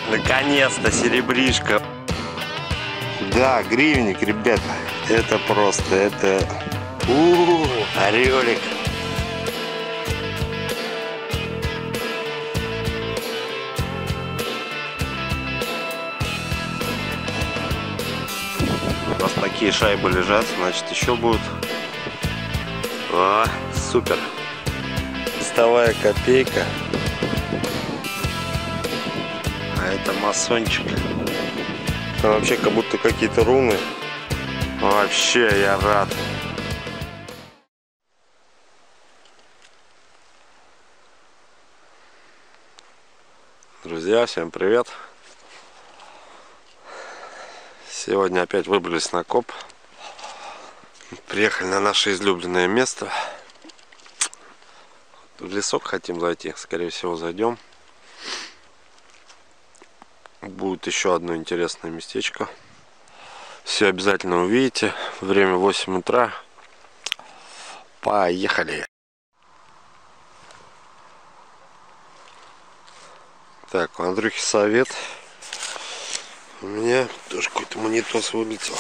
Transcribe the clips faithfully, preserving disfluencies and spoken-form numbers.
Наконец-то серебришка. Да, гривенник, ребята. Это просто, это... У-у-у, орелик. У нас такие шайбы лежат, значит еще будут. О, супер. Вставая копейка. А это масончик. Там вообще как будто какие-то руны. Вообще я рад. Друзья, всем привет. Сегодня опять выбрались на коп. Приехали на наше излюбленное место. В лесок хотим зайти. Скорее всего зайдем. Будет еще одно интересное местечко. Все обязательно увидите. Время восемь утра. Поехали. Так, у Андрюхи совет. У меня тоже какой-то монитос вылетел.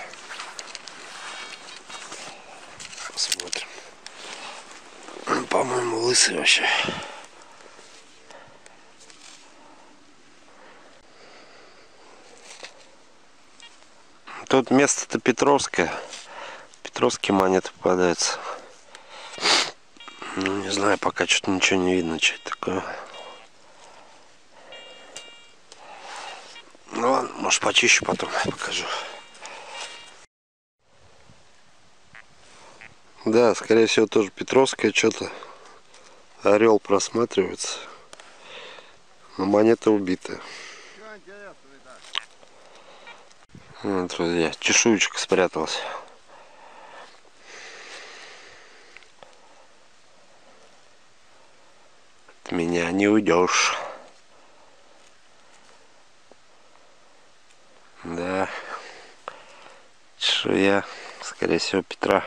Посмотрим. По-моему, лысый вообще. Тут место-то Петровское. Петровские монеты попадаются. Ну, не знаю, пока что-то ничего не видно, что это такое. Ну ладно, может почищу потом, покажу. Да, скорее всего тоже Петровское что-то. Орел просматривается. Но монета убитая. Вот, друзья, чешуечка спряталась. От меня не уйдешь. Да. Чешуя, скорее всего, Петра.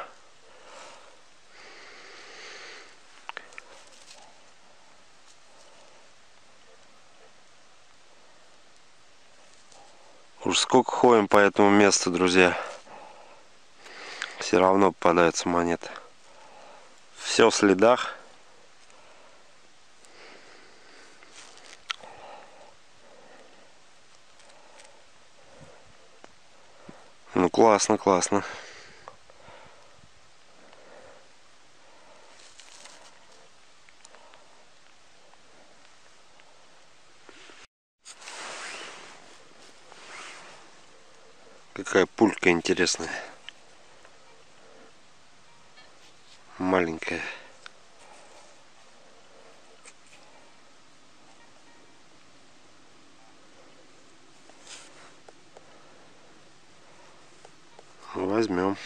Уж сколько ходим по этому месту, друзья, все равно попадаются монеты. Все в следах. Ну классно, классно. Какая пулька интересная. Маленькая. Возьмем.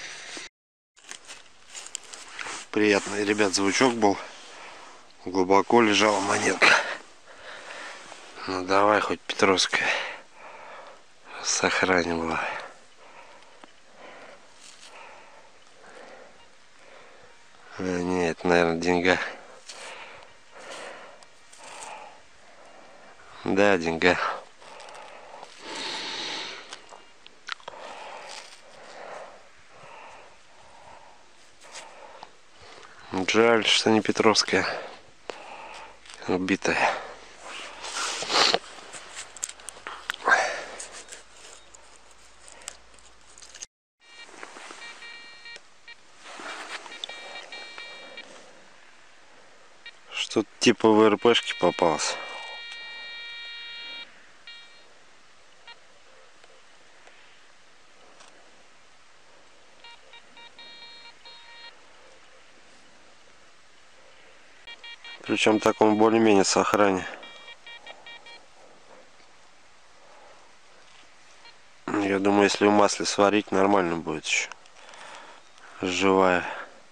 Приятный, ребят, звучок был. Глубоко лежала монетка. Ну давай хоть Петровская. Сохраним была. А, нет, наверное, деньга. Да, деньга. Жаль, что не Петровская. Убитая. Что-то типа в РПшке попалось. Причем в таком более-менее сохране. Я думаю, если в масле сварить, нормально будет еще. Живая.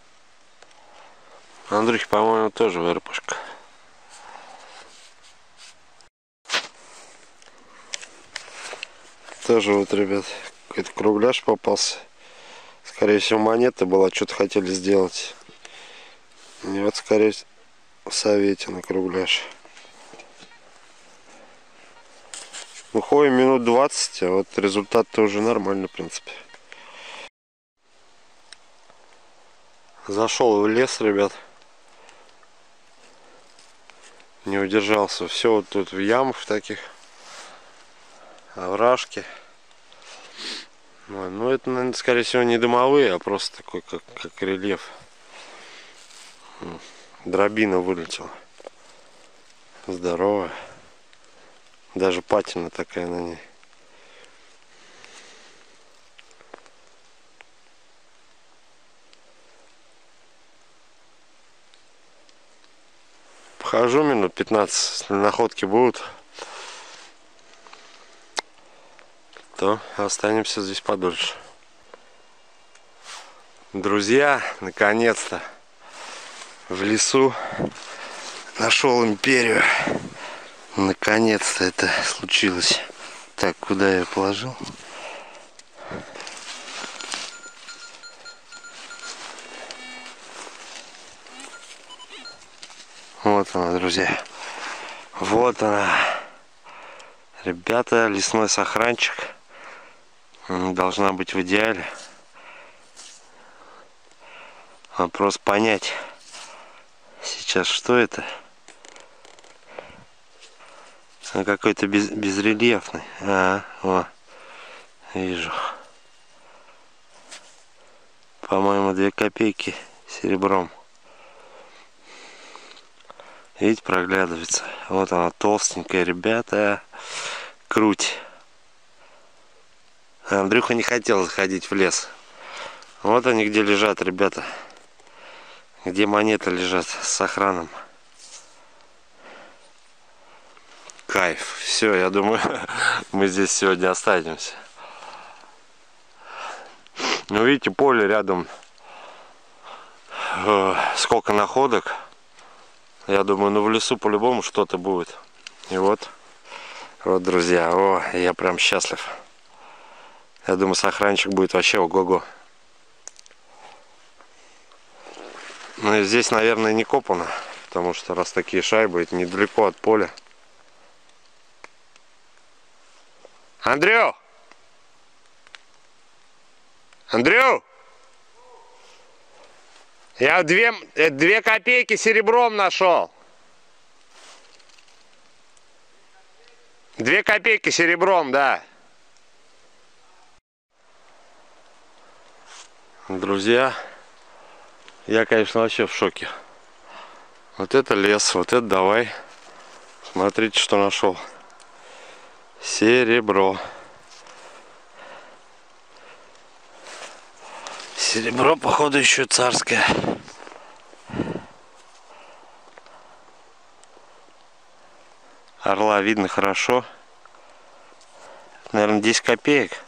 Андрюхи, по-моему, тоже ВРПшка. Тоже вот, ребят, какой-то кругляш попался. Скорее всего, монета была, что-то хотели сделать. И вот, скорее всего, в совете на кругляш. Ну, ходим минут двадцать, а вот результат-то уже нормальный, в принципе. Зашел в лес, ребят. Не удержался. Все вот тут в ямах таких. Овражки. Ой, ну это, наверное, скорее всего, не домовые, а просто такой, как, как рельеф. Дробина вылетела. Здоровая. Даже патина такая на ней. Похожу минут пятнадцать, если находки будут, то останемся здесь подольше. Друзья, наконец-то в лесу нашел империю. Наконец-то это случилось. Так, куда я положил? Вот она, друзья. Вот она. Ребята, лесной сохранчик. Должна быть в идеале. Вопрос понять сейчас, что это. Какой-то без, безрельефный. А, о, вижу. По-моему, две копейки серебром. Видите, проглядывается. Вот она, толстенькая, ребята. Круть. Андрюха не хотел заходить в лес. Вот они где лежат, ребята. Где монеты лежат с сохраном. Кайф. Все, я думаю, мы здесь сегодня останемся. Ну, видите, поле рядом. Сколько находок. Я думаю, ну в лесу по-любому что-то будет. И вот. Вот, друзья. О, я прям счастлив. Я думаю, сохранчик будет вообще ого-го. Ну и здесь, наверное, не копано. Потому что раз такие шайбы, это недалеко от поля. Андрю! Андрю! Я две, две копейки серебром нашел. Две копейки серебром, да. Друзья, я, конечно, вообще в шоке. Вот это лес, вот это давай. Смотрите, что нашел. Серебро. Серебро, походу, еще царское. Орла видно хорошо. Наверное, десять копеек.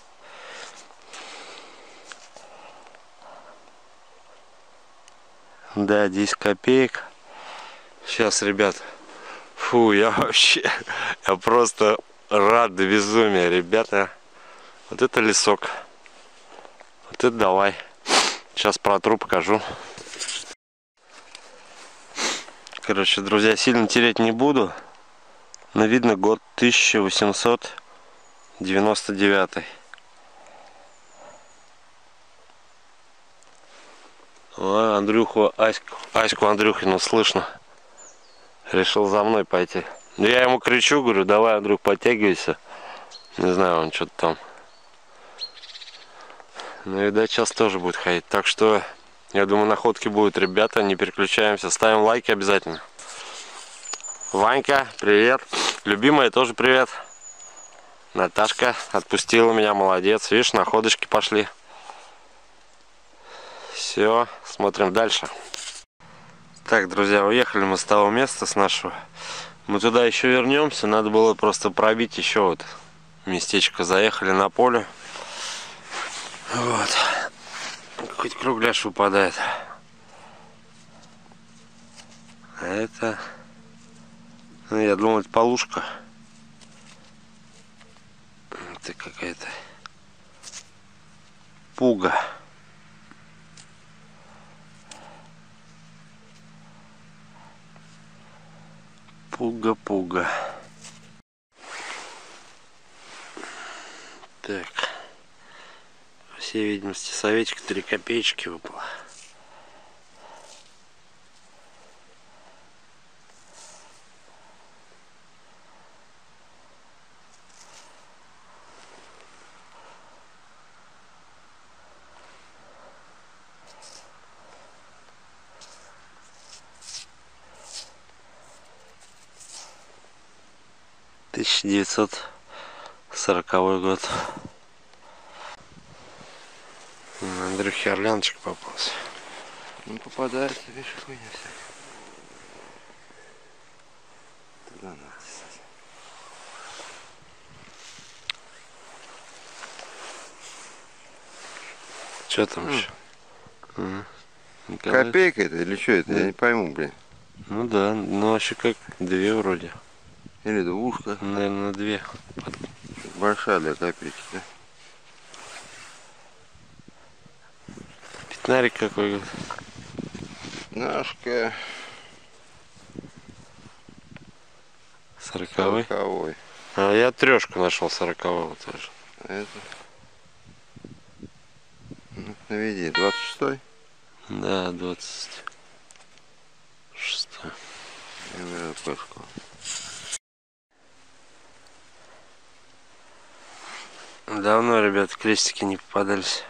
Да, десять копеек. Сейчас, ребят. Фу, я вообще... Я просто рад до безумия, ребята. Вот это лесок. Вот это давай. Сейчас протру, покажу. Короче, друзья, сильно тереть не буду. Но видно год тысяча восемьсот девяносто девятый. О, Андрюху, Аську, Аську Андрюхину слышно. Решил за мной пойти. Я ему кричу, говорю, давай, Андрюх, подтягивайся. Не знаю, он что-то там. Ну, видать, сейчас тоже будет ходить. Так что, я думаю, находки будут, ребята. Не переключаемся. Ставим лайки обязательно. Ванька, привет. Любимая, тоже привет. Наташка отпустила меня, молодец. Видишь, находочки пошли. Все, смотрим дальше. Так, друзья, уехали мы с того места, с нашего. Мы туда еще вернемся. Надо было просто пробить еще вот местечко. Заехали на поле. Вот. Хоть кругляш выпадает. А это... Ну, я думал, это полушка. Это какая-то... Пуга. Пуга-пуга. Так. По всей видимости, советик три копеечки выпало. тысяча девятьсот сороковой год. Андрюхе орляночек попался. Ну попадается, видишь, хуйня всякая. Туда надо тесать. Что там Mm. еще? Mm. Копейка это или что это? Да. Я не пойму, блин. Ну да, ну вообще как две вроде. Или двушка. Наверное, две. Большая для копейки, да? Пятнарик какой. Пятнашка. Сороковой. Сороковой. А я трешку нашел сорокового тоже. Это. Ну, наведи. двадцать шестой. Да, двадцать шестой. Я беру пешку. Давно, ребят, крестики не попадались.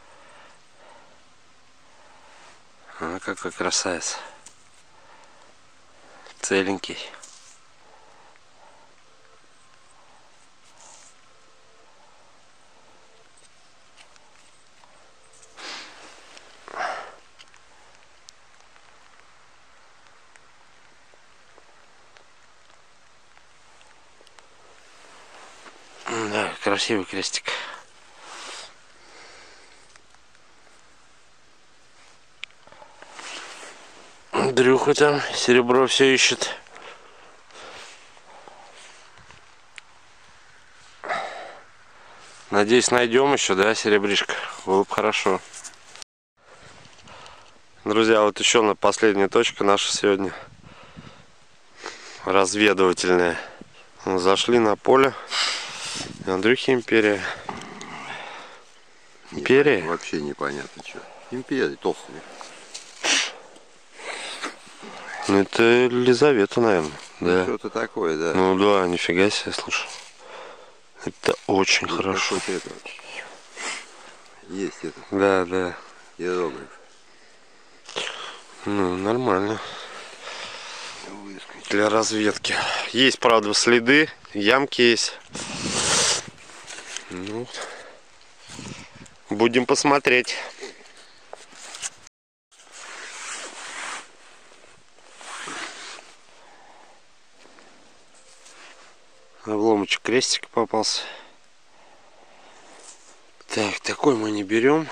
А какой красавец. Целенький. Да, красивый крестик. Андрюха там серебро все ищет. Надеюсь, найдем еще, да, серебришко. Было бы хорошо. Друзья, вот еще на последняя точка наша сегодня. Разведывательная. Зашли на поле. Андрюхи империя. Империя? Вообще непонятно что. Империя толстыми. Ну это Елизавета, наверное. Да. Что-то такое, да. Ну да, нифига себе, слушай. Это очень Тут хорошо. Это. Есть это. Да, да. Иероглиф. Ну, нормально. Для разведки. Есть, правда, следы, ямки есть. Ну, будем посмотреть. Обломочек крестик попался. Так, такой мы не берем.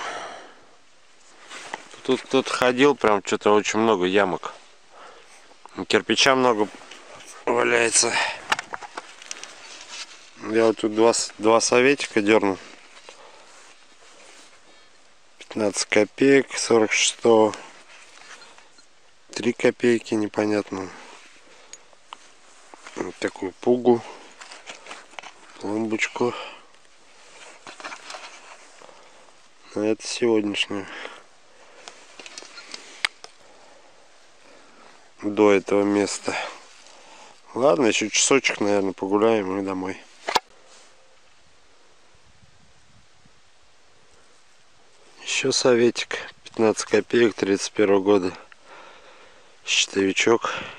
Тут кто-то ходил, прям что-то очень много ямок. Кирпича много валяется. Я вот тут два, два советика дерну. пятнадцать копеек, сорок шестого. три копейки, непонятно. Вот такую пугу. Лампочку. А это сегодняшнюю. До этого места. Ладно, еще часочек, наверное, погуляем и домой. Еще советик. пятнадцать копеек тридцать первого года. Щитовичок.